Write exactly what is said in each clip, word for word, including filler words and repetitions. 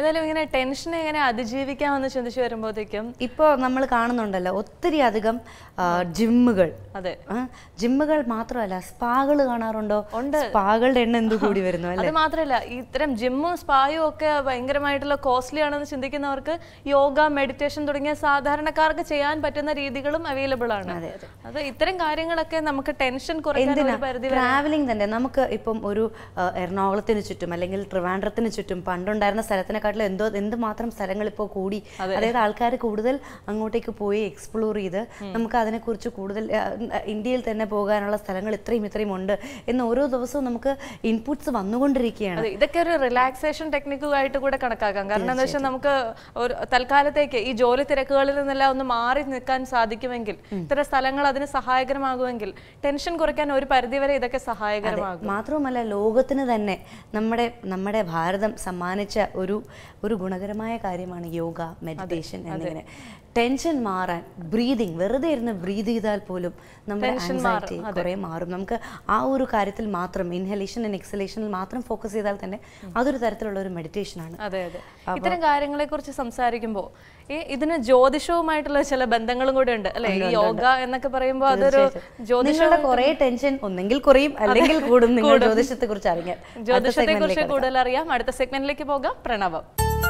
എന്തായാലും ഇങ്ങനെ ടെൻഷൻ എങ്ങനെ അതിജീവിക്കാമെന്ന് ചിന്തിച്ചു വരുമ്പോഴത്തേക്കും ഇപ്പോൾ നമ്മൾ കാണുന്നുണ്ടല്ലോ ഒത്തിരി അധികം ജിമ്മുകൾ. അതെ, ജിമ്മുകൾ മാത്രമല്ല സ്പാകൾ കാണാറുണ്ടോ? ഉണ്ട്. സ്പാകളുടെ എണ്ണം എന്ത് കൂടി വരുന്നു അല്ലേ? അത് മാത്രമല്ല, ഇത്തരം ജിമ്മും സ്പായും ഒക്കെ ഭയങ്കരമായിട്ടുള്ള കോസ്റ്റ്ലി ആണെന്ന് ചിന്തിക്കുന്നവർക്ക് യോഗ, മെഡിറ്റേഷൻ തുടങ്ങിയ സാധാരണക്കാർക്ക് ചെയ്യാൻ പറ്റുന്ന രീതികളും അവൈലബിൾ ആണ്. അത് ഇത്തരം കാര്യങ്ങളൊക്കെ നമുക്ക് ടെൻഷൻ കുറയ്ക്കാൻ ഒരു പരിധി വരെ. ട്രാവലിംഗ് തന്നെ നമുക്ക് ഇപ്പം ഒരു എറണാകുളത്തിന് ചുറ്റും അല്ലെങ്കിൽ ട്രിവാൻഡ്രത്തിന് ചുറ്റും പണ്ടുണ്ടായിരുന്ന സ്ഥലത്തിനെക്കാട്ടിലും എന്തോ എന്തുമാത്രം സ്ഥലങ്ങൾ ഇപ്പോൾ കൂടി. അതായത് ആൾക്കാർ കൂടുതൽ അങ്ങോട്ടേക്ക് പോയി എക്സ്പ്ലോർ ചെയ്ത് നമുക്ക് അതിനെക്കുറിച്ച് കൂടുതൽ ഇന്ത്യയിൽ തന്നെ പോകാനുള്ള സ്ഥലങ്ങൾ ഇത്രയും ഇത്രയും ഉണ്ട് എന്ന് ഓരോ ദിവസവും നമുക്ക് ഇൻപുട്സ് വന്നുകൊണ്ടിരിക്കുകയാണ്. ഇതൊക്കെ ഒരു റിലാക്സേഷൻ ടെക്നിക്കുമായിട്ട് കൂടെ കണക്കാക്കാം. കാരണം എന്താ വെച്ചാൽ നമുക്ക് ഒരു തൽക്കാലത്തേക്ക് ഈ ജോലി തിരക്കുകളിൽ നിന്നെല്ലാം ഒന്ന് മാറി നിൽക്കാൻ സാധിക്കുമെങ്കിൽ, ഇത്തരം സ്ഥലങ്ങൾ അതിന് സഹായകരമാകുമെങ്കിൽ ടെൻഷൻ കുറയ്ക്കാൻ ഒരു പരിധിവരെ ഇതൊക്കെ സഹായകരമാകും. മാത്രവുമല്ല ലോകത്തിന് തന്നെ നമ്മുടെ നമ്മുടെ ഭാരതം സമ്മാനിച്ച ഒരു ഒരു ഗുണകരമായ കാര്യമാണ് യോഗ, മെഡിറ്റേഷൻ എന്നിങ്ങനെ. ടെൻഷൻ മാറാൻ ബ്രീതിങ്, വെറുതെ ഇരുന്ന് ബ്രീത് ചെയ്താൽ പോലും നമ്മുടെ ആൻസൈറ്റി കുറേ മാറും. നമുക്ക് ആ ഒരു കാര്യത്തിൽ മാത്രം ഇൻഹലേഷൻ ആൻഡ് എക്സലേഷനിൽ മാത്രം ഫോക്കസ് ചെയ്താൽ തന്നെ അതൊരു തരത്തിലുള്ള ഒരു മെഡിറ്റേഷൻ ആണ്. അതെ അതെ ഇത്തരം കാര്യങ്ങളെ കുറിച്ച് സംസാരിക്കുമ്പോൾ ഈ ഇതിന് ജ്യോതിഷവുമായിട്ടുള്ള ചില ബന്ധങ്ങളും കൂടെ ഉണ്ട് അല്ലെ? ഈ യോഗ എന്നൊക്കെ പറയുമ്പോൾ അതൊരു ജ്യോതിഷയുടെ കുറെ ടെൻഷൻ ഒന്നെങ്കിൽ കുറയും അല്ലെങ്കിൽ കൂടും. നിങ്ങൾ ജ്യോതിഷത്തെ കുറിച്ച് അറിയാൻ ജ്യോതിഷത്തെ കുറിച്ച് കൂടുതൽ അറിയാം. അടുത്ത സെഗ്മെന്റിലേക്ക് പോകാം. പ്രണവം.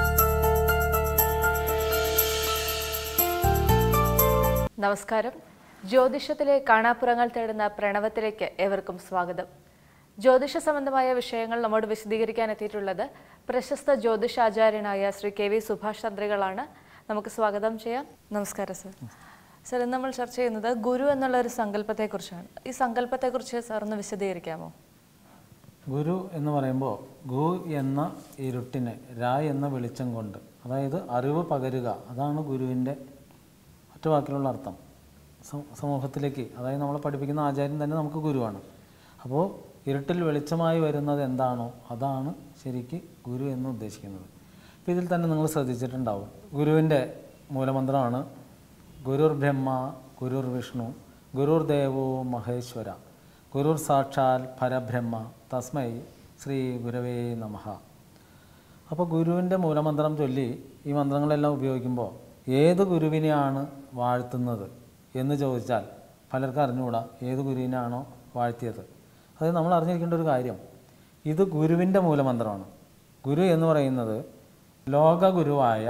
നമസ്കാരം. ജ്യോതിഷത്തിലെ കാണാപ്പുറങ്ങൾ തേടുന്ന പ്രണവത്തിലേക്ക് ഏവർക്കും സ്വാഗതം. ജ്യോതിഷ സംബന്ധമായ വിഷയങ്ങൾ നമ്മോട് വിശദീകരിക്കാൻ എത്തിയിട്ടുള്ളത് പ്രശസ്ത ജ്യോതിഷാചാര്യനായ ശ്രീ കെ വി സുഭാഷ് തന്ത്രികളാണ്. നമുക്ക് സ്വാഗതം ചെയ്യാം. നമസ്കാരം സർ. സർ, ഇന്ന് നമ്മൾ ചർച്ച ചെയ്യുന്നത് ഗുരു എന്നുള്ള ഒരു സങ്കല്പത്തെക്കുറിച്ചാണ്. ഈ സങ്കല്പത്തെക്കുറിച്ച് സാർ ഒന്ന് വിശദീകരിക്കാമോ? ഗുരു എന്ന് പറയുമ്പോൾ ഗു എന്ന ഇരുട്ടിനെ രാ എന്ന വെളിച്ചം കൊണ്ട്, അതായത് അറിവ് പകരുക, അതാണ് ഗുരുവിൻ്റെ മറ്റു വാക്കിലുള്ള അർത്ഥം. സമൂഹത്തിലേക്ക്, അതായത് നമ്മളെ പഠിപ്പിക്കുന്ന ആചാര്യൻ തന്നെ നമുക്ക് ഗുരുവാണ്. അപ്പോൾ ഇരുട്ടിൽ വെളിച്ചമായി വരുന്നത് എന്താണോ അതാണ് ശരിക്ക് ഗുരു എന്ന് ഉദ്ദേശിക്കുന്നത്. അപ്പോൾ ഇതിൽ തന്നെ നിങ്ങൾ ശ്രദ്ധിച്ചിട്ടുണ്ടാവും, ഗുരുവിൻ്റെ മൂലമന്ത്രമാണ് ഗുരുർ ബ്രഹ്മ ഗുരുർ വിഷ്ണു ഗുരുർ ദേവോ മഹേശ്വര ഗുരുർ സാക്ഷാൽ പരബ്രഹ്മ തസ്മൈ ശ്രീ ഗുരവേ നമഃ. അപ്പോൾ ഗുരുവിൻ്റെ മൂലമന്ത്രം ചൊല്ലി ഈ മന്ത്രങ്ങളെല്ലാം ഉപയോഗിക്കുമ്പോൾ ഏത് ഗുരുവിനെയാണ് വാഴ്ത്തുന്നത് എന്ന് ചോദിച്ചാൽ പലർക്കും അറിഞ്ഞുകൂടാ ഏത് ഗുരുവിനാണോ വാഴ്ത്തിയത്. അത് നമ്മൾ അറിഞ്ഞിരിക്കേണ്ട ഒരു കാര്യം, ഇത് ഗുരുവിൻ്റെ മൂലമന്ത്രമാണ്. ഗുരു എന്ന് പറയുന്നത് ലോകഗുരുവായ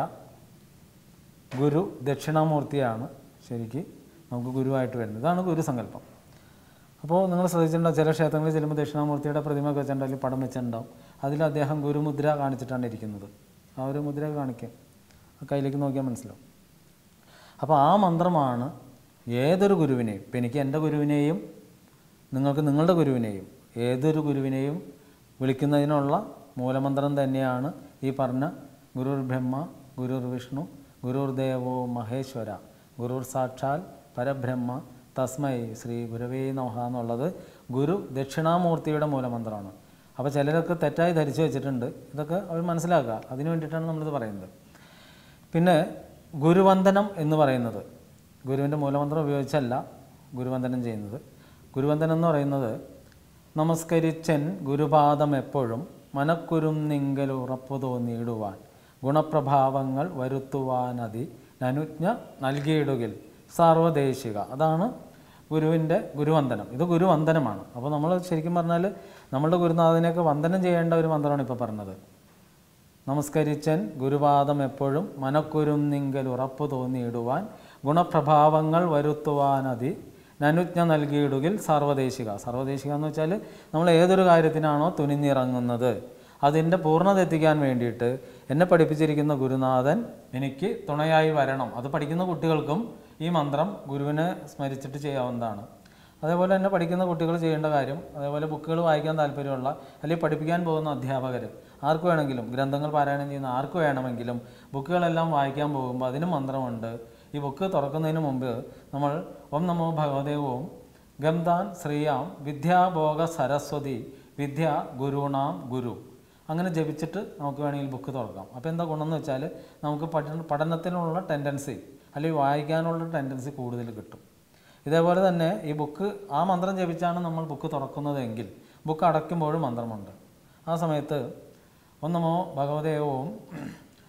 ഗുരു ദക്ഷിണാമൂർത്തിയാണ് ശരിക്ക് നമുക്ക് ഗുരുവായിട്ട് വരുന്നത്. ഇതാണ് ഗുരുസങ്കല്പം. അപ്പോൾ നിങ്ങൾ ശ്രദ്ധിച്ചിട്ടുണ്ടാവും, ചില ക്ഷേത്രങ്ങളിൽ ചെല്ലുമ്പോൾ ദക്ഷിണാമൂർത്തിയുടെ പ്രതിമ വെച്ചിട്ടുണ്ടാവും, അല്ലെങ്കിൽ പടം വെച്ചിട്ടുണ്ടാവും. അതിൽ അദ്ദേഹം ഗുരുമുദ്ര കാണിച്ചിട്ടാണ് ഇരിക്കുന്നത്. ആ ഒരു മുദ്ര കാണിക്കാം, കയ്യിലേക്ക് നോക്കിയാൽ മനസ്സിലാവും. അപ്പോൾ ആ മന്ത്രമാണ് ഏതൊരു ഗുരുവിനെയും, ഇപ്പം എനിക്ക് എൻ്റെ ഗുരുവിനെയും നിങ്ങൾക്ക് നിങ്ങളുടെ ഗുരുവിനെയും ഏതൊരു ഗുരുവിനെയും വിളിക്കുന്നതിനുള്ള മൂലമന്ത്രം തന്നെയാണ് ഈ പറഞ്ഞ ഗുരുർ ബ്രഹ്മ ഗുരുർ വിഷ്ണു ഗുരുർ ദേവോ മഹേശ്വര ഗുരുർ സാക്ഷാൽ പരബ്രഹ്മ തസ്മൈ ശ്രീ ഗുരവേ നമഃ എന്നുള്ളത് ഗുരു ദക്ഷിണാമൂർത്തിയുടെ മൂലമന്ത്രമാണ്. അപ്പോൾ ചിലരൊക്കെ തെറ്റായി ധരിച്ചു വെച്ചിട്ടുണ്ട്. ഇതൊക്കെ അവർ മനസ്സിലാക്കുക, അതിനു വേണ്ടിയിട്ടാണ് നമ്മളിത് പറയുന്നത്. പിന്നെ ഗുരുവന്ദനം എന്ന് പറയുന്നത് ഗുരുവിൻ്റെ മൂലമന്ത്രം ഉപയോഗിച്ചല്ല ഗുരുവന്ദനം ചെയ്യുന്നത്. ഗുരുവന്ദനം എന്ന് പറയുന്നത് നമസ്കരിച്ചൻ ഗുരുപാദം എപ്പോഴും മനക്കുരും നിങ്കൽ ഉറപ്പു തോന്നിയിടുവാൻ ഗുണപ്രഭാവങ്ങൾ വരുത്തുവാനതി അനുജ്ഞ നൽകിയിടുകിൽ സാർവദേശിക. അതാണ് ഗുരുവിൻ്റെ ഗുരുവന്ദനം. ഇത് ഗുരുവന്ദനമാണ്. അപ്പോൾ നമ്മൾ ശരിക്കും പറഞ്ഞാൽ നമ്മളുടെ ഗുരുനാഥനെയൊക്കെ വന്ദനം ചെയ്യേണ്ട ഒരു മന്ത്രമാണ് ഇപ്പോൾ പറഞ്ഞത്. നമസ്കരിച്ചൻ ഗുരുപാദം എപ്പോഴും മനക്കുരും നിങ്കൽ ഉറപ്പു തോന്നിയിടുവാൻ ഗുണപ്രഭാവങ്ങൾ വരുത്തുവാനതി അനുജ്ഞ നൽകിയിടുകിൽ സർവദേശിക. സർവദേശിക എന്ന് വെച്ചാൽ നമ്മൾ ഏതൊരു കാര്യത്തിനാണോ തുനിഞ്ഞിറങ്ങുന്നത് അതിൻ്റെ പൂർണ്ണത എത്തിക്കാൻ വേണ്ടിയിട്ട് എന്നെ പഠിപ്പിച്ചിരിക്കുന്ന ഗുരുനാഥൻ എനിക്ക് തുണയായി വരണം. അത് പഠിക്കുന്ന കുട്ടികൾക്കും ഈ മന്ത്രം ഗുരുവിനെ സ്മരിച്ചിട്ട് ചെയ്യാവുന്നതാണ്. അതേപോലെ തന്നെ പഠിക്കുന്ന കുട്ടികൾ ചെയ്യേണ്ട കാര്യം, അതേപോലെ ബുക്കുകൾ വായിക്കാൻ താല്പര്യമുള്ള അല്ലെങ്കിൽ പഠിപ്പിക്കാൻ പോകുന്ന അധ്യാപകർ ആർക്ക് വേണമെങ്കിലും, ഗ്രന്ഥങ്ങൾ പാരായണം ചെയ്യുന്ന ആർക്ക് വേണമെങ്കിലും ബുക്കുകളെല്ലാം വായിക്കാൻ പോകുമ്പോൾ അതിന് മന്ത്രമുണ്ട്. ഈ ബുക്ക് തുറക്കുന്നതിന് മുമ്പ് നമ്മൾ ഓം നമോ ഭഗവതേ ഓം ഗംധാൻ ശ്രീയാം വിദ്യാഭോഗ സരസ്വതി വിദ്യ ഗുരുണാം ഗുരു അങ്ങനെ ജപിച്ചിട്ട് നമുക്ക് വേണമെങ്കിൽ ബുക്ക് തുറക്കാം. അപ്പോൾ എന്താ ഗുണമെന്ന് വെച്ചാൽ നമുക്ക് പഠന പഠനത്തിനുള്ള ടെൻഡൻസി അല്ലെങ്കിൽ വായിക്കാനുള്ള ടെൻഡൻസി കൂടുതൽ കിട്ടും. ഇതേപോലെ തന്നെ ഈ ബുക്ക് ആ മന്ത്രം ജപിച്ചാണ് നമ്മൾ ബുക്ക് തുറക്കുന്നതെങ്കിൽ ബുക്ക് അടയ്ക്കുമ്പോഴും മന്ത്രമുണ്ട്. ആ സമയത്ത് ഓം നമോ ഭഗവതേ ഓം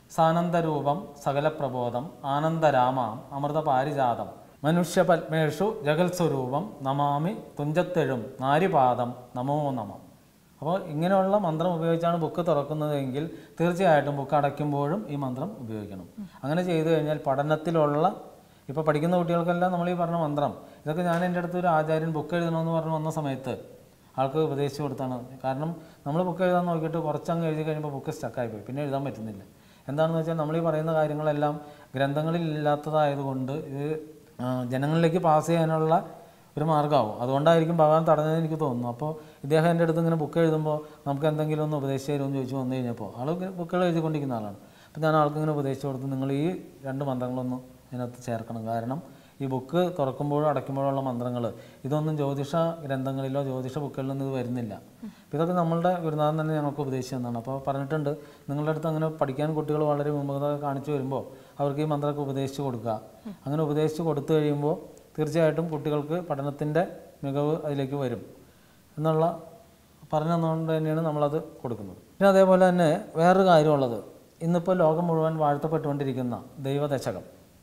സാനന്ദരൂപം സകലപ്രബോധം ആനന്ദരാമാം അമൃതപാരിജാതം മനുഷ്യപത്മേഷു ജഗത്സ്വരൂപം നമാമി തുഞ്ചത്തെഴും നാരിപാദം നമോ നമ. അപ്പോൾ ഇങ്ങനെയുള്ള മന്ത്രം ഉപയോഗിച്ചാണ് ബുക്ക് തുറക്കുന്നതെങ്കിൽ തീർച്ചയായിട്ടും ബുക്ക് അടയ്ക്കുമ്പോഴും ഈ മന്ത്രം ഉപയോഗിക്കണം. അങ്ങനെ ചെയ്തു കഴിഞ്ഞാൽ പഠനത്തിലുള്ള ഇപ്പോൾ പഠിക്കുന്ന കുട്ടികൾക്കെല്ലാം നമ്മൾ ഈ പറഞ്ഞ മന്ത്രം ഇതൊക്കെ ഞാൻ എൻ്റെ അടുത്ത് ഒരു ആചാര്യൻ ബുക്ക് എഴുതണമെന്ന് പറഞ്ഞ് വന്ന സമയത്ത് ആൾക്ക് ഉപദേശിച്ചു കൊടുത്താണ്. കാരണം നമ്മൾ ബുക്ക് എഴുതാൻ നോക്കിയിട്ട് കുറച്ചങ്ങ് എഴുതി കഴിയുമ്പോൾ ബുക്ക് സ്റ്റക്കായി പോയി, പിന്നെ എഴുതാൻ പറ്റുന്നില്ല. എന്താണെന്ന് വെച്ചാൽ നമ്മൾ ഈ പറയുന്ന കാര്യങ്ങളെല്ലാം ഗ്രന്ഥങ്ങളിൽ ഇല്ലാത്തതായതുകൊണ്ട് ഇത് ജനങ്ങളിലേക്ക് പാസ് ചെയ്യാനുള്ള ഒരു മാർഗ്ഗമാവും. അതുകൊണ്ടായിരിക്കും ഭഗവാൻ തടഞ്ഞതെന്ന് എനിക്ക് തോന്നുന്നു. അപ്പോൾ ഇദ്ദേഹം എൻ്റെ അടുത്ത് ഇങ്ങനെ ബുക്ക് എഴുതുമ്പോൾ നമുക്ക് എന്തെങ്കിലും ഒന്ന് ഉപദേശിച്ച് തരുമെന്ന് ചോദിച്ചു വന്നു കഴിഞ്ഞപ്പോൾ ആൾ ബുക്കുകൾ എഴുതിക്കൊണ്ടിരിക്കുന്ന ആളാണ്. അപ്പോൾ ഞാൻ ആൾക്ക് ഇങ്ങനെ ഉപദേശിച്ച് കൊടുത്ത് നിങ്ങൾ ഈ രണ്ട് മന്ത്രങ്ങളൊന്നും ഇതിനകത്ത് ചേർക്കണം. കാരണം ഈ ബുക്ക് തുറക്കുമ്പോഴും അടയ്ക്കുമ്പോഴുള്ള മന്ത്രങ്ങൾ ഇതൊന്നും ജ്യോതിഷ ഗ്രന്ഥങ്ങളിലോ ജ്യോതിഷ ബുക്കുകളിലൊന്നും ഇത് വരുന്നില്ല. അപ്പോൾ ഇതൊക്കെ നമ്മളുടെ ഗുരുനാഥൻ തന്നെ ഞങ്ങൾക്ക് ഉപദേശിച്ചു തന്നാണ്. അപ്പോൾ പറഞ്ഞിട്ടുണ്ട് നിങ്ങളുടെ അടുത്ത് അങ്ങനെ പഠിക്കാൻ കുട്ടികൾ വളരെ മുമ്പ് കാണിച്ചു വരുമ്പോൾ അവർക്ക് ഈ മന്ത്രമൊക്കെ ഉപദേശിച്ച് കൊടുക്കുക. അങ്ങനെ ഉപദേശിച്ച് കൊടുത്തു കഴിയുമ്പോൾ തീർച്ചയായിട്ടും കുട്ടികൾക്ക് പഠനത്തിൻ്റെ മികവ് അതിലേക്ക് വരും എന്നുള്ള പറഞ്ഞു തന്നുകൊണ്ട് തന്നെയാണ് നമ്മളത് കൊടുക്കുന്നത്. പിന്നെ അതേപോലെ തന്നെ വേറൊരു കാര്യമുള്ളത്, ഇന്നിപ്പോൾ ലോകം മുഴുവൻ വാഴ്ത്തപ്പെട്ടുകൊണ്ടിരിക്കുന്ന ദൈവദശകം.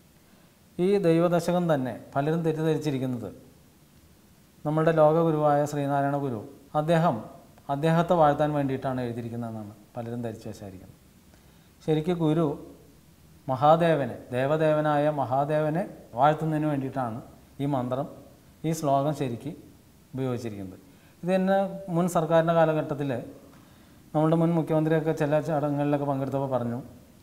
ഈ ദൈവദശകം തന്നെ പലരും തെറ്റിദ്ധരിച്ചിരിക്കുന്നത് നമ്മളുടെ ലോകഗുരുവായ ശ്രീനാരായണ ഗുരു അദ്ദേഹം അദ്ദേഹത്തെ വാഴ്ത്താൻ വേണ്ടിയിട്ടാണ് എഴുതിയിരിക്കുന്നതെന്നാണ് പലരും ധരിച്ചു വച്ചായിരിക്കുന്നത്. ശരിക്കും ഗുരു മഹാദേവനെ ദേവദേവനായ മഹാദേവനെ വാഴ്ത്തുന്നതിന് വേണ്ടിയിട്ടാണ് ഈ മന്ത്രം ഈ ശ്ലോകം ശരിക്ക് ഉപയോഗിച്ചിരിക്കുന്നത്. ഇത് തന്നെ മുൻ സർക്കാരിൻ്റെ കാലഘട്ടത്തിൽ നമ്മളുടെ മുൻ മുഖ്യമന്ത്രിയൊക്കെ ചില ചടങ്ങുകളിലൊക്കെ പങ്കെടുത്തപ്പോൾ പറഞ്ഞു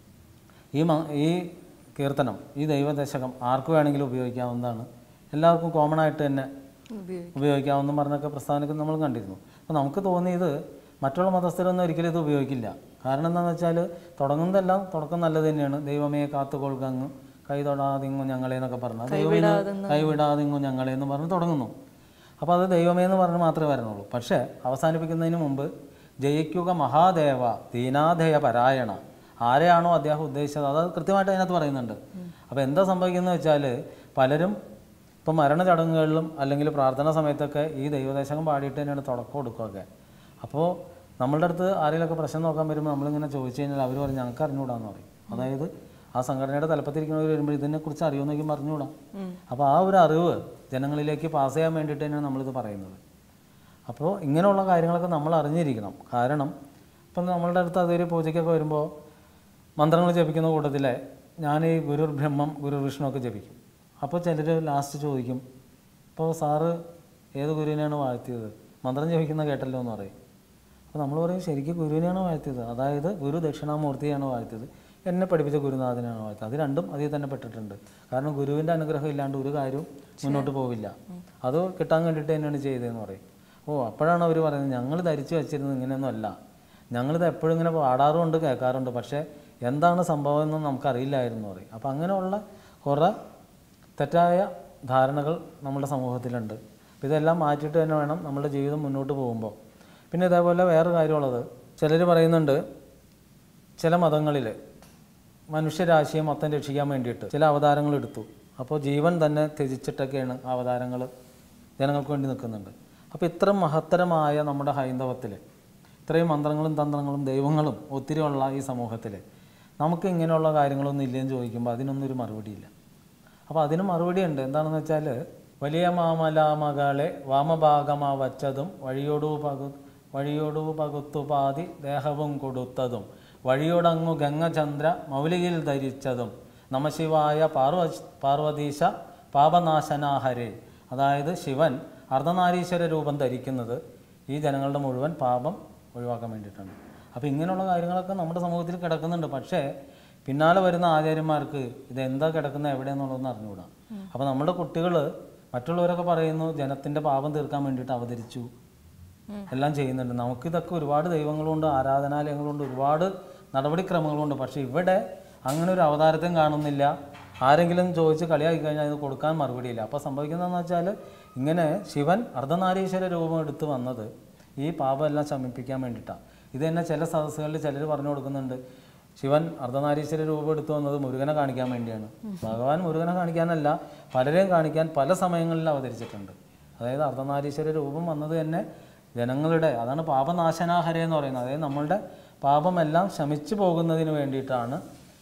ഈ മ ഈ കീർത്തനം ഈ ദൈവദശകം ആർക്ക് വേണമെങ്കിലും ഉപയോഗിക്കാവുന്നതാണ്, എല്ലാവർക്കും കോമൺ ആയിട്ട് തന്നെ ഉപയോഗിക്കാമെന്നും പറഞ്ഞൊക്കെ പ്രസ്താവനയ്ക്ക് നമ്മൾ കണ്ടിരുന്നു. അപ്പോൾ നമുക്ക് തോന്നിയത് മറ്റുള്ള മതസ്ഥരൊന്നും ഒരിക്കലും ഇത് ഉപയോഗിക്കില്ല. കാരണം എന്താണെന്ന് വെച്ചാൽ തുടങ്ങുന്നതെല്ലാം തുടക്കം നല്ലത് തന്നെയാണ്. ദൈവമേ കാത്തുകൊള്ളുകങ്ങ് കൈ തൊടാതിങ്ങും ഞങ്ങളെ എന്നൊക്കെ പറഞ്ഞു ദൈവമേ കൈവിടാതിങ്ങും ഞങ്ങളെ എന്ന് പറഞ്ഞ് തുടങ്ങുന്നു. അപ്പോൾ അത് ദൈവമേ എന്ന് പറഞ്ഞ് മാത്രമേ വരണുള്ളൂ. പക്ഷേ അവസാനിപ്പിക്കുന്നതിന് മുമ്പ് ജയിക്കുക മഹാദേവ ദീനാധേയ പരായണ ആരെയാണോ അദ്ദേഹം ഉദ്ദേശിച്ചത് അത് കൃത്യമായിട്ട് അതിനകത്ത് പറയുന്നുണ്ട്. അപ്പോൾ എന്താ സംഭവിക്കുന്നത് വെച്ചാൽ പലരും ഇപ്പം മരണ ചടങ്ങുകളിലും അല്ലെങ്കിൽ പ്രാർത്ഥന സമയത്തൊക്കെ ഈ ദൈവദശകം പാടിയിട്ട് തന്നെയാണ് തുടക്കം കൊടുക്കുകയൊക്കെ. അപ്പോൾ നമ്മളുടെ അടുത്ത് ആരെങ്കിലുമൊക്കെ പ്രശ്നം നോക്കാൻ വരുമ്പോൾ നമ്മളിങ്ങനെ ചോദിച്ചു കഴിഞ്ഞാൽ അവർ പറയും ഞങ്ങൾക്ക് അറിഞ്ഞുകൂടാന്ന് പറയും. അതായത് ആ സംഘടനയുടെ തലപ്പത്തിരിക്കുന്നവർ വരുമ്പോൾ ഇതിനെക്കുറിച്ച് അറിയുമെന്നൊക്കെ പറഞ്ഞുകൂടാ. അപ്പോൾ ആ ഒരു അറിവ് ജനങ്ങളിലേക്ക് പാസ് ചെയ്യാൻ വേണ്ടിയിട്ട് തന്നെയാണ് നമ്മളിത് പറയുന്നത്. അപ്പോൾ ഇങ്ങനെയുള്ള കാര്യങ്ങളൊക്കെ നമ്മൾ അറിഞ്ഞിരിക്കണം. കാരണം ഇപ്പം നമ്മളുടെ അടുത്ത് അതൊരു പൂജയ്ക്കൊക്കെ വരുമ്പോൾ മന്ത്രങ്ങൾ ജപിക്കുന്ന കൂട്ടത്തിലെ ഞാൻ ഈ ഗുരു ബ്രഹ്മം ഗുരു വിഷ്ണു ഒക്കെ ജപിക്കും. അപ്പോൾ ചിലർ ലാസ്റ്റ് ചോദിക്കും ഇപ്പോൾ സാറ് ഏത് ഗുരുവിനെയാണ് വാഴ്ത്തിയത്, മന്ത്രം ജപിക്കുന്ന കേട്ടല്ലോ എന്ന് പറയും. അപ്പോൾ നമ്മൾ പറയും ശരിക്കും ഗുരുവിനെയാണ് വാഴ്ത്തിയത്, അതായത് ഗുരു ദക്ഷിണാമൂർത്തിയാണ് വാഴ്ത്തിയത്, എന്നെ പഠിപ്പിച്ച ഗുരുനാഥനാണ് വാഴ്ത്തിയത്. അത് രണ്ടും അതിൽ തന്നെ പെട്ടിട്ടുണ്ട്. കാരണം ഗുരുവിൻ്റെ അനുഗ്രഹം ഇല്ലാണ്ട് ഒരു കാര്യവും മുന്നോട്ട് പോവില്ല. അത് കിട്ടാൻ വേണ്ടിയിട്ട് തന്നെയാണ് ചെയ്തതെന്ന് പറയും. ഓ അപ്പോഴാണ് അവർ പറയുന്നത് ഞങ്ങൾ ധരിച്ചു വച്ചിരുന്നത് ഇങ്ങനെയൊന്നും അല്ല, ഞങ്ങളിത് എപ്പോഴും ഇങ്ങനെ പാടാറുമുണ്ട് കേൾക്കാറുണ്ട്, പക്ഷേ എന്താണ് സംഭവം എന്ന് നമുക്കറിയില്ലായിരുന്നു പറയും. അപ്പോൾ അങ്ങനെയുള്ള കുറേ തെറ്റായ ധാരണകൾ നമ്മുടെ സമൂഹത്തിലുണ്ട്. അപ്പോൾ ഇതെല്ലാം മാറ്റിയിട്ട് തന്നെ വേണം നമ്മുടെ ജീവിതം മുന്നോട്ട് പോകുമ്പോൾ. പിന്നെ ഇതേപോലെ വേറെ കാര്യമുള്ളത്, ചിലർ പറയുന്നുണ്ട് ചില മതങ്ങളിൽ മനുഷ്യരാശിയെ മൊത്തം രക്ഷിക്കാൻ വേണ്ടിയിട്ട് ചില അവതാരങ്ങൾ എടുത്തു. അപ്പോൾ ജീവൻ തന്നെ ത്യജിച്ചിട്ടൊക്കെയാണ് അവതാരങ്ങൾ ജനങ്ങൾക്ക് വേണ്ടി നിൽക്കുന്നുണ്ട്. അപ്പോൾ ഇത്ര മഹത്തരമായ നമ്മുടെ ഹൈന്ദവത്തിൽ ഇത്രയും മന്ത്രങ്ങളും തന്ത്രങ്ങളും ദൈവങ്ങളും ഒത്തിരി ഉള്ള ഈ സമൂഹത്തിൽ നമുക്ക് ഇങ്ങനെയുള്ള കാര്യങ്ങളൊന്നും ഇല്ലെന്ന് ചോദിക്കുമ്പോൾ അതിനൊന്നും ഒരു മറുപടിയില്ല. അപ്പോൾ അതിന് മറുപടി ഉണ്ട്. എന്താണെന്ന് വെച്ചാൽ വലിയ മാമല മകളെ വാമഭാഗമാ വച്ചതും വഴിയോടു പകു വഴിയോടു പകുത്തുപാതി ദേഹവും കൊടുത്തതും വഴിയോടങ്ങു ഗംഗചന്ദ്ര മൗലികയിൽ ധരിച്ചതും നമശിവായ പാർവ പാർവതീശ പാപനാശനാഹരേ. അതായത് ശിവൻ അർദ്ധനാരീശ്വര രൂപം ധരിക്കുന്നത് ഈ ജനങ്ങളുടെ മുഴുവൻ പാപം ഒഴിവാക്കാൻ വേണ്ടിയിട്ടാണ്. അപ്പോൾ ഇങ്ങനെയുള്ള കാര്യങ്ങളൊക്കെ നമ്മുടെ സമൂഹത്തിൽ കിടക്കുന്നുണ്ട്. പക്ഷേ പിന്നാലെ വരുന്ന ആചാര്യന്മാർക്ക് ഇതെന്താ കിടക്കുന്നത് എവിടെയെന്നുള്ളതെന്ന് അറിഞ്ഞുകൂടാ. അപ്പോൾ നമ്മുടെ കുട്ടികൾ മറ്റുള്ളവരൊക്കെ പറയുന്നു ജനത്തിൻ്റെ പാപം തീർക്കാൻ വേണ്ടിയിട്ട് അവതരിച്ചു എല്ലാം ചെയ്യുന്നുണ്ട്. നമുക്കിതൊക്കെ ഒരുപാട് ദൈവങ്ങളുണ്ട്, ആരാധനാലയങ്ങളുണ്ട്, ഒരുപാട് നടപടിക്രമങ്ങളുണ്ട്. പക്ഷേ ഇവിടെ അങ്ങനെ ഒരു അവതാരത്തെയും കാണുന്നില്ല. ആരെങ്കിലും ചോദിച്ച് കളിയാക്കി കഴിഞ്ഞാൽ ഇത് കൊടുക്കാൻ മറുപടിയില്ല. അപ്പോൾ സംഭവിക്കുന്നതെന്ന് വെച്ചാൽ ഇങ്ങനെ ശിവൻ അർദ്ധനാരീശ്വര രൂപം എടുത്ത് വന്നത് ഈ പാപമെല്ലാം ശമിപ്പിക്കാൻ വേണ്ടിയിട്ടാണ്. ഇത് തന്നെ ചില സദസ്സുകളിൽ ചിലർ പറഞ്ഞു കൊടുക്കുന്നുണ്ട് ശിവൻ അർദ്ധനാരീശ്വര രൂപം എടുത്തു വന്നത് മുരുകനെ കാണിക്കാൻ വേണ്ടിയാണ്. ഭഗവാൻ മുരുകനെ കാണിക്കാനല്ല, പലരെയും കാണിക്കാൻ പല സമയങ്ങളിൽ അവതരിച്ചിട്ടുണ്ട്. അതായത് അർദ്ധനാരീശ്വര രൂപം വന്നത് തന്നെ ജനങ്ങളുടെ, അതാണ് പാപനാശനാഹര എന്ന് പറയുന്നത്. അതായത് നമ്മളുടെ പാപമെല്ലാം ശമിച്ചു പോകുന്നതിന് വേണ്ടിയിട്ടാണ്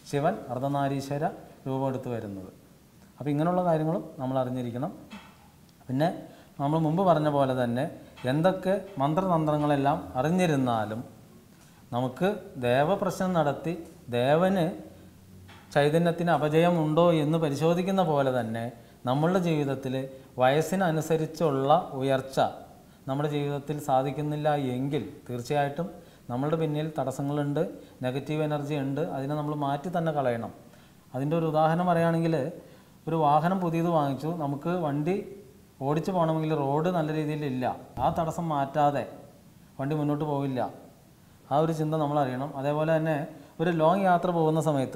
ശിവൻ അർദ്ധനാരീശ്വര രൂപമെടുത്ത് വരുന്നത്. അപ്പോൾ ഇങ്ങനെയുള്ള കാര്യങ്ങളും നമ്മൾ അറിഞ്ഞിരിക്കണം. പിന്നെ നമ്മൾ മുമ്പ് പറഞ്ഞ പോലെ തന്നെ എന്തൊക്കെ മന്ത്രതന്ത്രങ്ങളെല്ലാം അറിഞ്ഞിരുന്നാലും നമുക്ക് ദേവപ്രശ്നം നടത്തി ദേവന് ചൈതന്യത്തിന് അപജയമുണ്ടോ എന്ന് പരിശോധിക്കുന്ന പോലെ തന്നെ നമ്മളുടെ ജീവിതത്തിൽ വയസ്സിനനുസരിച്ചുള്ള ഉയർച്ച നമ്മുടെ ജീവിതത്തിൽ സാധിക്കുന്നില്ല എങ്കിൽ തീർച്ചയായിട്ടും നമ്മളുടെ പിന്നിൽ തടസ്സങ്ങളുണ്ട്, നെഗറ്റീവ് എനർജി ഉണ്ട്. അതിനെ നമ്മൾ മാറ്റി തന്നെ കളയണം. അതിൻ്റെ ഒരു ഉദാഹരണം പറയുകയാണെങ്കിൽ, ഒരു വാഹനം പുതിയത് വാങ്ങിച്ചു, നമുക്ക് വണ്ടി ഓടിച്ചു പോകണമെങ്കിൽ റോഡ് നല്ല രീതിയിലില്ല, ആ തടസ്സം മാറ്റാതെ വണ്ടി മുന്നോട്ട് പോകില്ല. ആ ഒരു ചിന്ത നമ്മൾ അറിയണം. അതേപോലെ തന്നെ ഒരു ലോങ് യാത്ര പോകുന്ന സമയത്ത്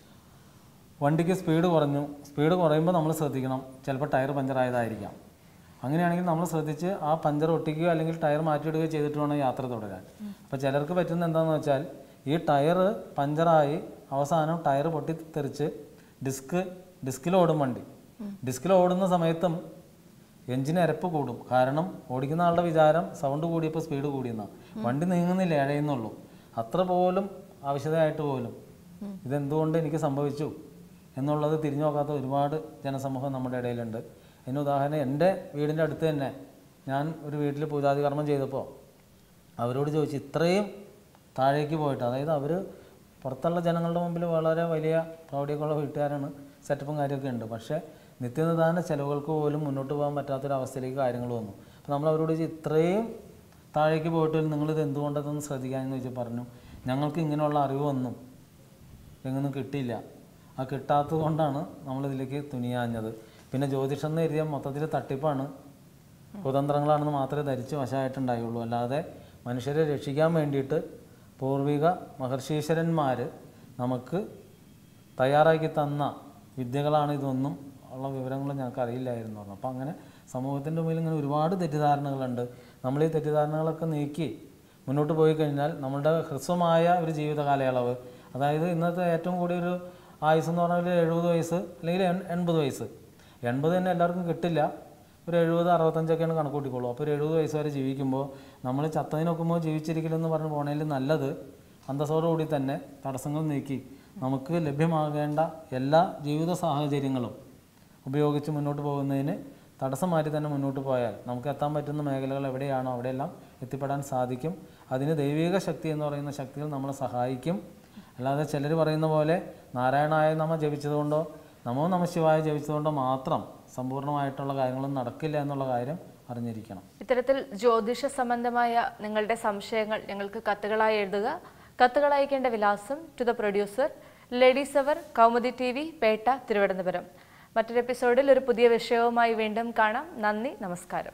വണ്ടിക്ക് സ്പീഡ് കുറഞ്ഞു, സ്പീഡ് കുറയുമ്പോൾ നമ്മൾ ശ്രദ്ധിക്കണം, ചിലപ്പോൾ ടയർ പഞ്ചറായതായിരിക്കാം. അങ്ങനെയാണെങ്കിൽ നമ്മൾ ശ്രദ്ധിച്ച് ആ പഞ്ചർ ഒട്ടിക്കുകയോ അല്ലെങ്കിൽ ടയർ മാറ്റിയിടുകയോ ചെയ്തിട്ട് വേണം യാത്ര തുടരാൻ. അപ്പോൾ ചിലർക്ക് പറ്റുന്ന എന്താണെന്ന് വെച്ചാൽ ഈ ടയർ പഞ്ചറായി അവസാനം ടയർ പൊട്ടിത്തെറിച്ച് ഡിസ്ക് ഡിസ്കിൽ ഓടും വണ്ടി. ഡിസ്കിൽ ഓടുന്ന സമയത്തും എഞ്ചിന് എരപ്പ് കൂടും. കാരണം ഓടിക്കുന്ന ആളുടെ വിചാരം സൗണ്ട് കൂടിയപ്പോൾ സ്പീഡ് കൂടിയെന്നാണ്. വണ്ടി നീങ്ങുന്നില്ല, ഇഴയുന്നുള്ളൂ. അത്ര പോലും ആവശ്യതയായിട്ട് പോലും ഇതെന്തുകൊണ്ട് എനിക്ക് സംഭവിച്ചു എന്നുള്ളത് തിരിഞ്ഞു നോക്കാത്ത ഒരുപാട് ജനസമൂഹം നമ്മുടെ ഇടയിലുണ്ട്. അതിന് ഉദാഹരണം എൻ്റെ വീടിൻ്റെ അടുത്ത് തന്നെ ഞാൻ ഒരു വീട്ടിൽ പൂജാതി കർമ്മം ചെയ്തപ്പോൾ അവരോട് ചോദിച്ചു, ഇത്രയും താഴേക്ക് പോയിട്ട്, അതായത് അവർ പുറത്തുള്ള ജനങ്ങളുടെ മുമ്പിൽ വളരെ വലിയ പ്രൗഢിയൊക്കെയുള്ള വീട്ടുകാരാണ്, സെറ്റപ്പും കാര്യമൊക്കെ ഉണ്ട്. പക്ഷേ നിത്യനിദാന ചിലവുകൾക്ക് പോലും മുന്നോട്ട് പോകാൻ പറ്റാത്തൊരവസ്ഥയിലേക്ക് കാര്യങ്ങൾ വന്നു. അപ്പോൾ നമ്മൾ അവരോട് ചോദിച്ചു, ഇത്രയും താഴേക്ക് പോയിട്ട് നിങ്ങളിത് എന്തുകൊണ്ടതൊന്ന് ശ്രദ്ധിക്കാമെന്ന് ചോദിച്ചാൽ പറഞ്ഞു, ഞങ്ങൾക്ക് ഇങ്ങനെയുള്ള അറിവൊന്നും എങ്ങൊന്നും കിട്ടിയില്ല. ആ കിട്ടാത്തത് കൊണ്ടാണ് നമ്മളിതിലേക്ക് തുനിയാഞ്ഞത്. പിന്നെ ജ്യോതിഷം എന്ന് എഴുതിയാൽ മൊത്തത്തിൽ തട്ടിപ്പാണ്, കുതന്ത്രങ്ങളാണെന്ന് മാത്രമേ ധരിച്ച് വശമായിട്ടുണ്ടായുള്ളൂ. അല്ലാതെ മനുഷ്യരെ രക്ഷിക്കാൻ വേണ്ടിയിട്ട് പൂർവിക മഹർഷീശ്വരന്മാർ നമുക്ക് തയ്യാറാക്കി തന്ന വിദ്യകളാണ് ഇതൊന്നും ഉള്ള വിവരങ്ങളും ഞങ്ങൾക്ക് അറിയില്ലായിരുന്നു പറഞ്ഞു. അപ്പോൾ അങ്ങനെ സമൂഹത്തിൻ്റെ മുമ്പിൽ ഇങ്ങനെ ഒരുപാട് തെറ്റിദ്ധാരണകളുണ്ട്. നമ്മൾ ഈ തെറ്റിദ്ധാരണകളൊക്കെ നീക്കി മുന്നോട്ട് പോയി കഴിഞ്ഞാൽ നമ്മളുടെ ഹ്രസ്വമായ ഒരു ജീവിത കാലയളവ്, അതായത് ഇന്നത്തെ ഏറ്റവും കൂടിയൊരു ആയുസ് എന്ന് പറഞ്ഞാൽ ഒരു എഴുപത് വയസ്സ് അല്ലെങ്കിൽ എൺപത് വയസ്സ്. എൺപത് തന്നെ എല്ലാവർക്കും കിട്ടില്ല, ഒരു എഴുപത് അറുപത്തഞ്ചൊക്കെയാണ് കണക്ക് കൂട്ടിക്കോളൂ. അപ്പോൾ ഒരു എഴുപത് വയസ്സ് വരെ ജീവിക്കുമ്പോൾ നമ്മൾ ചത്തതിന് നോക്കുമ്പോൾ ജീവിച്ചിരിക്കില്ലെന്ന് പറഞ്ഞ് പോണേൽ നല്ലത് അന്തസ്സോടുകൂടി തന്നെ തടസ്സങ്ങൾ നീക്കി നമുക്ക് ലഭ്യമാകേണ്ട എല്ലാ ജീവിത സാഹചര്യങ്ങളും ഉപയോഗിച്ച് മുന്നോട്ട് പോകുന്നതിന് തടസ്സം മാറ്റി തന്നെ മുന്നോട്ട് പോയാൽ നമുക്ക് എത്താൻ പറ്റുന്ന മേഖലകൾ എവിടെയാണോ അവിടെയെല്ലാം എത്തിപ്പെടാൻ സാധിക്കും. അതിന് ദൈവിക ശക്തി എന്ന് പറയുന്ന ശക്തികൾ നമ്മളെ സഹായിക്കും. അല്ലാതെ ചിലർ പറയുന്ന പോലെ നാരായണായ നമ ജപിച്ചതുകൊണ്ടോ നമോ നമ ശിവായ ജപിച്ചതുകൊണ്ടോ മാത്രം സമ്പൂർണ്ണമായിട്ടുള്ള കാര്യങ്ങളും നടക്കില്ല എന്നുള്ള കാര്യം അറിഞ്ഞിരിക്കണം. ഇത്തരത്തിൽ ജ്യോതിഷ സംബന്ധമായ നിങ്ങളുടെ സംശയങ്ങൾ ഞങ്ങൾക്ക് കത്തുകളായി എഴുതുക. കത്തുകൾ അയക്കേണ്ട വിലാസം to the producer, ladies hour, Kaumudi T V, Pettah, Thiruvananthapuram. മറ്റൊരു എപ്പിസോഡിൽ ഒരു പുതിയ വിഷയവുമായി വീണ്ടും കാണാം. നന്ദി, നമസ്കാരം.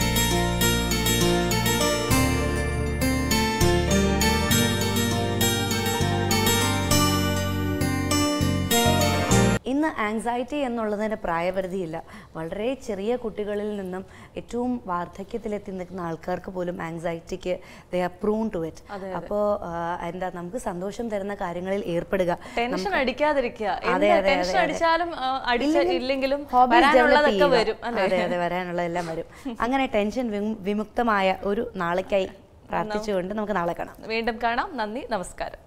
ഇന്ന് ആങ്സൈറ്റി എന്നുള്ളതിൻ്റെ പ്രായപരിധിയില്ല. വളരെ ചെറിയ കുട്ടികളിൽ നിന്നും ഏറ്റവും വാർദ്ധക്യത്തിലെത്തി നിൽക്കുന്ന ആൾക്കാർക്ക് പോലും ആങ്സൈറ്റിക്ക് they are prone to it. അപ്പോൾ എന്താ, നമുക്ക് സന്തോഷം തരുന്ന കാര്യങ്ങളിൽ ഏർപ്പെടുക, ടെൻഷൻ അടിക്കാതിരിക്കുക. അതെ അതെ ഇല്ലെങ്കിലും അതെ അതെ വരാനുള്ളതെല്ലാം വരും. അങ്ങനെ ടെൻഷൻ വിമുക്തമായ ഒരു നാളേക്കായി പ്രാർത്ഥിച്ചുകൊണ്ട് നമുക്ക് നാളെ കാണാം. വീണ്ടും കാണാം. നന്ദി, നമസ്കാരം.